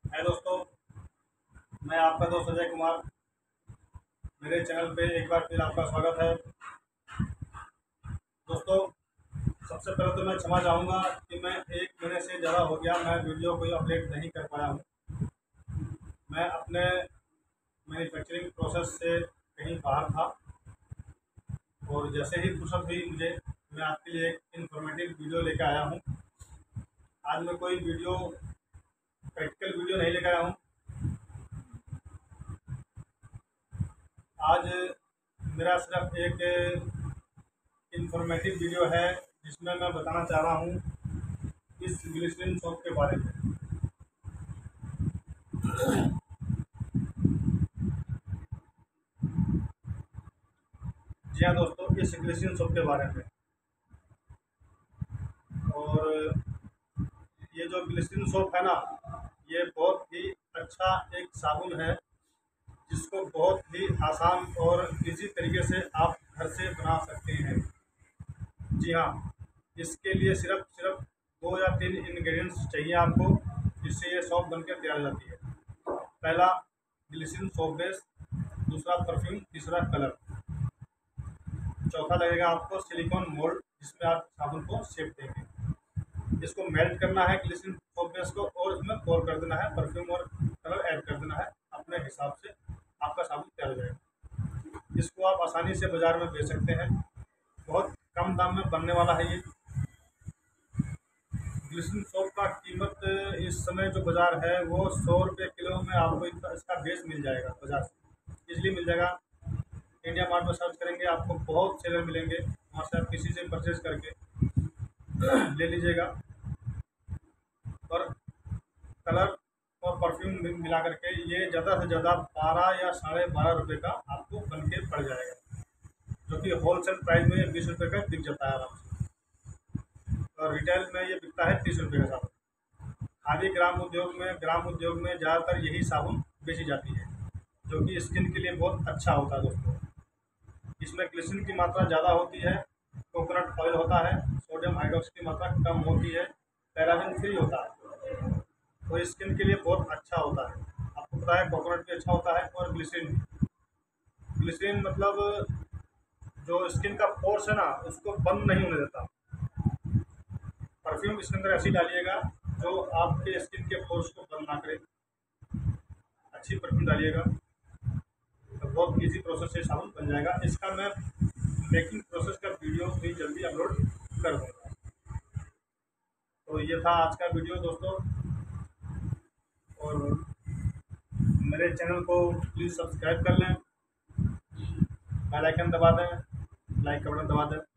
है दोस्तों, मैं आपका दोस्त अजय कुमार। मेरे चैनल पे एक बार फिर आपका स्वागत है। दोस्तों, सबसे पहले तो मैं क्षमा चाहूँगा कि मैं 1 महीने से ज़्यादा हो गया मैं वीडियो कोई अपडेट नहीं कर पाया हूँ। मैं अपने मैन्युफैक्चरिंग प्रोसेस से कहीं बाहर था और जैसे ही फुर्सत हुई मुझे, मैं आपके लिए एक इन्फॉर्मेटिव वीडियो लेकर आया हूँ। आज मैं कोई वीडियो प्रैक्टिकल वीडियो नहीं लेकर आया हूँ। आज मेरा सिर्फ एक इन्फॉर्मेटिव वीडियो है जिसमें मैं बताना चाह रहा हूँ इस ग्लिसरीन सोप के बारे में। जी हाँ दोस्तों, इस ग्लिसरीन सोप के बारे में। और ये जो ग्लिसरीन सोप है ना, ये बहुत ही अच्छा एक साबुन है जिसको बहुत ही आसान और इजी तरीके से आप घर से बना सकते हैं। जी हाँ, इसके लिए सिर्फ सिर्फ 2 या 3 इंग्रेडिएंट्स चाहिए आपको, जिससे ये सोप बनकर तैयार हो जाती है। पहला ग्लिसरीन सोप बेस, दूसरा परफ्यूम, तीसरा कलर, चौथा लगेगा आपको सिलिकॉन मोल्ड जिसमें आप साबुन को शेप देंगे। इसको मेल्ट करना है ग्लिसरीन सोप बेस को, और इसमें पोर कर देना है, परफ्यूम और कलर ऐड कर देना है। अपने हिसाब से आपका साबुन तैयार हो जाएगा। इसको आप आसानी से बाजार में बेच सकते हैं। बहुत कम दाम में बनने वाला है ये ग्लिसरीन सोप का कीमत। इस समय जो बाजार है वो 100 रुपये किलो में आपको इसका बेस मिल जाएगा, बाजार से इजली मिल जाएगा। इंडिया मार्ट में सर्च करेंगे, आपको बहुत सेलर मिलेंगे, वहाँ से आप किसी से परचेज करके ले लीजिएगा। और कलर और परफ्यूम मिला करके ये ज़्यादा से ज़्यादा 12 या 12.5 रुपये का आपको बन के पड़ जाएगा, जो कि होलसेल प्राइस में 20 रुपये का बिक जाता है आराम से। और रिटेल में ये बिकता है 30 रुपये का साबुन। खादी ग्राम उद्योग में ज़्यादातर यही साबुन बेची जाती है, जो कि स्किन के लिए बहुत अच्छा होता है दोस्तों। इसमें ग्लिसरीन की मात्रा ज़्यादा होती है, कोकोनट ऑयल होता है, सोडियम हाइड्रोक्साइड की मात्रा कम होती है, पैराबेन फ्री होता है, और स्किन के लिए बहुत अच्छा होता है। आपको पता है कोकोनट भी अच्छा होता है और ग्लिसरीन भी। ग्लिसरीन मतलब जो स्किन का पोर्स है ना, उसको बंद नहीं होने देता। परफ्यूम इसके अंदर ऐसी डालिएगा जो आपके स्किन के पोर्स को बंद ना करे। अच्छी परफ्यूम डालिएगा तो बहुत इजी प्रोसेस से साबुन बन जाएगा। इसका मैं मेकिंग प्रोसेस का वीडियो भी जल्दी अपलोड कर दूँगा। तो ये था आज का वीडियो दोस्तों, और मेरे चैनल को प्लीज़ सब्सक्राइब कर लें, बेल आइकन दबा दें, लाइक का बटन दबा दें।